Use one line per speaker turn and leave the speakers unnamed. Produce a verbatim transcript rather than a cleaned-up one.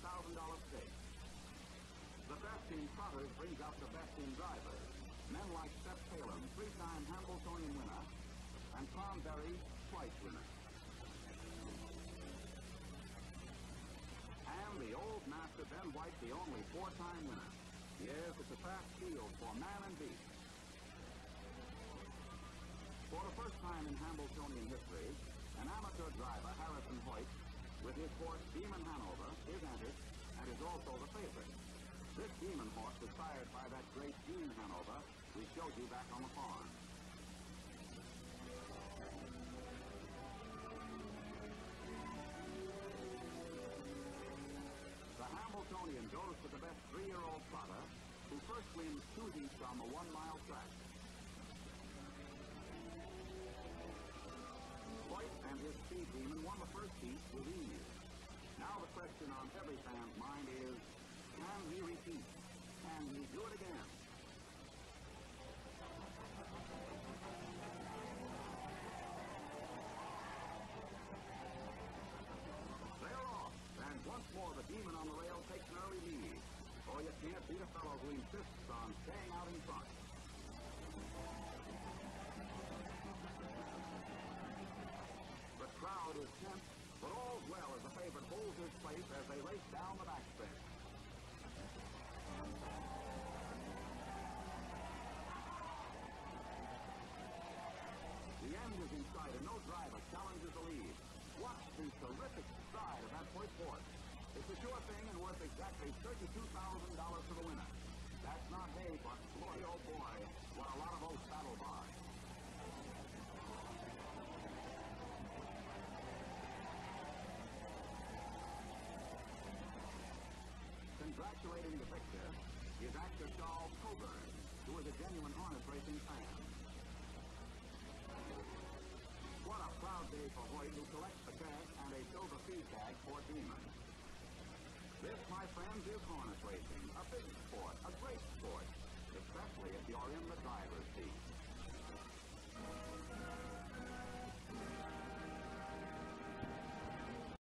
thousand dollars stake. The best in trotters brings out the best in drivers. Men like Seth Palin, three-time Hambletonian winner, and Tom Berry, twice winner. And the old master Ben White, the only four-time winner. Yes, it's a fast field for man and beast. For the first time in Hambletonian history, an amateur driver, Harrison Hoyt, with his horse Demon Hanover, is entered and is also the favorite. This Demon horse was sired by that great Gene Hanover we showed you back on the farm. The Hambletonian goes to the best three-year-old trotter who first wins two heats on the one-mile track. Hoyt and his speed demon won the first heat with ease. Now the question on every fan's mind is, can he repeat? Can he do it again? They're off, and once more the Demon on the rail takes an early lead. Oh, you can't beat a fellow who insists on staying out in front. The crowd is tense, but all's well as the favorite holds his place as they race down the backstretch. The end is in sight and no driver challenges the lead. Watch the terrific stride of that Hoyt horse. It's a sure thing and worth exactly thirty-two thousand dollars for the winner. That's not hay, but boy, oh boy, what a lot of oats that'll buy. Congratulating the victor is actor Charles Coburn, who is a genuine harness racing fan. What a proud day for Hoyt, who collects the cash and a silver feed bag for Demon. This, my friends, is harness racing, a big sport, a great sport, especially if you